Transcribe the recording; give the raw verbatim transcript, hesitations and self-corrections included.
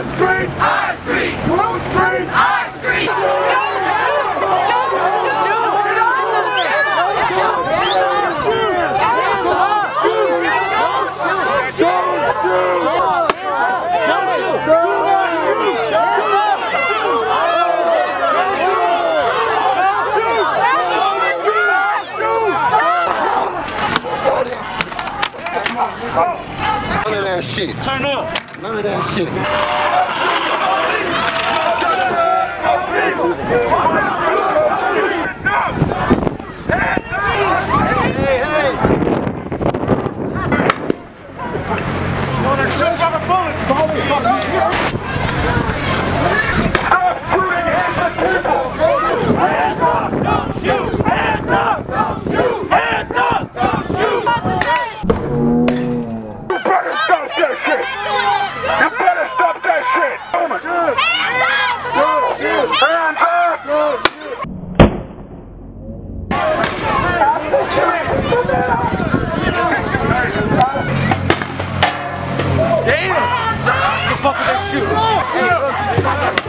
Street! Our street! Blue Street! Our street! None of that shit. Turn up. None of that shit. Hey, hey, hey. Oh, they're shooting by the bullets. Hands up, don't shoot. Hands up, don't shoot. Hands up, don't shoot. You better stop that shit! You better stop that shit! Hands up! Hands up! Damn! What the fuck are they shooting?